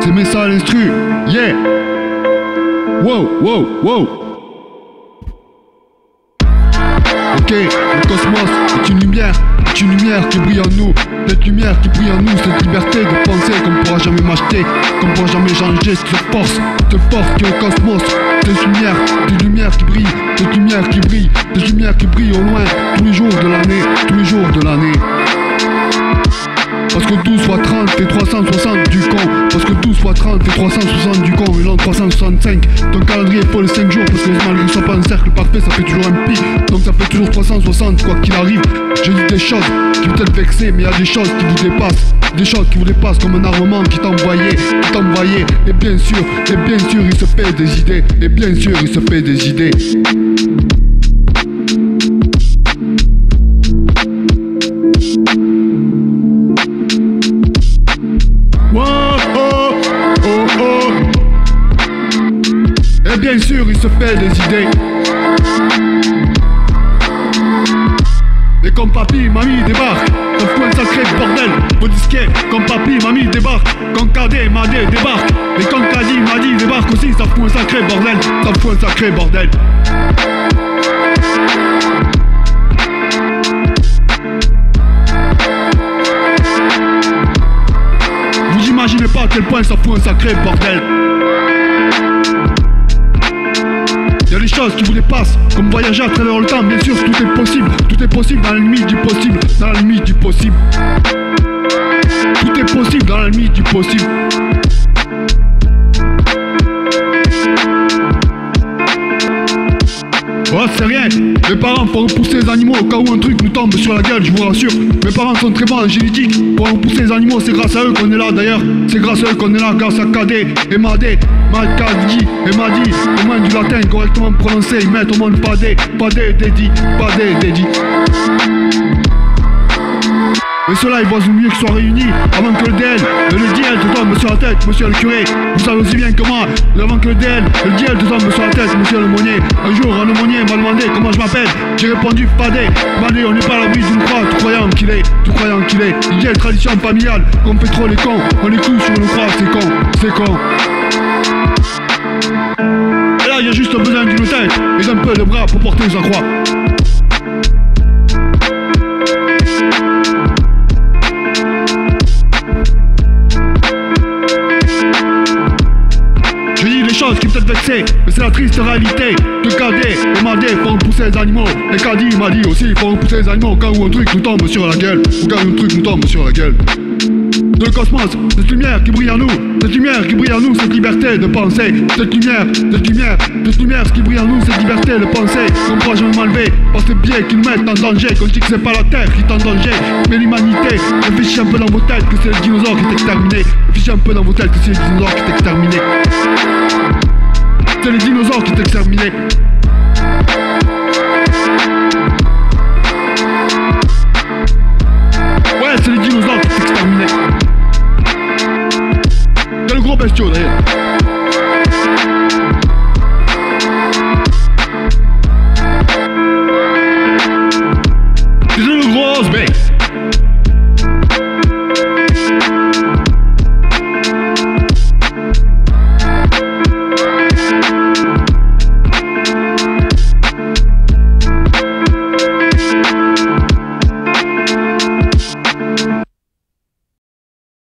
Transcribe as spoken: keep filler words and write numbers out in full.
c'est mes ça à l'instru, yeah. Wow, wow, wow. Ok, le cosmos est une lumière, est une lumière qui brille en nous. Cette lumière qui brille en nous, cette liberté de penser qu'on ne pourra jamais m'acheter, qu'on ne pourra jamais changer, cette force, cette force qui est le cosmos. Cette lumière, cette lumière qui brille, cette lumière qui brille, cette lumière qui brille au loin, tous les jours de l'année, tous les jours de l'année. Parce que douze fois trente fait trois cent soixante du con. Parce que douze fois trente fait trois cent soixante du con. Et l'an trois cent soixante-cinq. Ton calendrier faut les cinq jours. Parce que malgré que ce soit pas un cercle parfait, ça fait toujours un pi. Donc ça fait toujours trois cent soixante quoi qu'il arrive. Je dis des choses qui peut-être vexer, mais y a des choses qui vous dépassent. Des choses qui vous dépassent comme un armement qui t'envoyait, qui t'envoyait. Et bien sûr, et bien sûr il se fait des idées. Et bien sûr il se fait des idées. Et bien sûr, il se fait des idées. Et comme papy, mamie débarque, ça fout un sacré bordel. Au disquet, comme papy, mamie débarque. Quand Cadet, Madé débarque. Et quand Kadi, Madi débarque aussi, ça fout un sacré bordel. Ça fout un sacré bordel. Vous imaginez pas à quel point ça fout un sacré bordel. Y'a des choses qui vous dépassent, comme voyager à travers le temps, bien sûr tout est possible, tout est possible dans la limite du possible, dans la limite du possible. Tout est possible dans la limite du possible. Oh c'est rien, mes parents font repousser les animaux au cas où un truc nous tombe sur la gueule, je vous rassure. Mes parents sont très bons en génétique, pour repousser les animaux, c'est grâce à eux qu'on est là d'ailleurs. C'est grâce à eux qu'on est là, grâce à Cadet et Madé, Macadi et Madi, au moins du latin correctement prononcé, ils mettent au monde Padé, Padé, Dédi, Padé, Dédi. Mais ceux-là ils voient mieux qu'ils soient réunis avant que le D L, le D L te tombe sur la tête, monsieur le curé. Vous savez aussi bien que moi, avant que le D L, le D L te tombe sur la tête, monsieur l'aumônier. Un jour, un aumônier m'a demandé comment je m'appelle. J'ai répondu Padé. Padé, on n'est pas à l'abri d'une croix, tout croyant qu'il est, tout croyant qu'il est. Il y a une tradition familiale, qu'on fait trop les cons, on les couche sur nos croix, c'est con, c'est con. Et là, il y a juste besoin d'une tête et d'un peu de bras pour porter sa croix. Chose qui peut-être vexer, mais c'est la triste réalité que Cadet et Madé font repousser les animaux. Et Kadi m'a dit aussi font repousser les animaux au cas où un truc nous tombe sur la gueule. Au cas où un truc nous tombe sur la gueule. De le cosmos, cette lumière qui brille en nous, cette lumière qui brille en nous, cette liberté de penser, cette lumière, cette lumière, cette lumière, ce qui brille en nous, cette liberté de penser, qu'on ne pourra jamais m'enlever, par ces biais qui nous mettent en danger, qu'on dit que c'est pas la terre qui est en danger, mais l'humanité. Réfléchissez un peu dans vos têtes que c'est le dinosaure qui est exterminé, réfléchissez un peu dans vos têtes que c'est le dinosaure qui est exterminé. C'est les dinosaures qui est exterminé. Ouais, c'est les dinosaures qui est exterminé. C'est le gros bestiau d'ailleurs.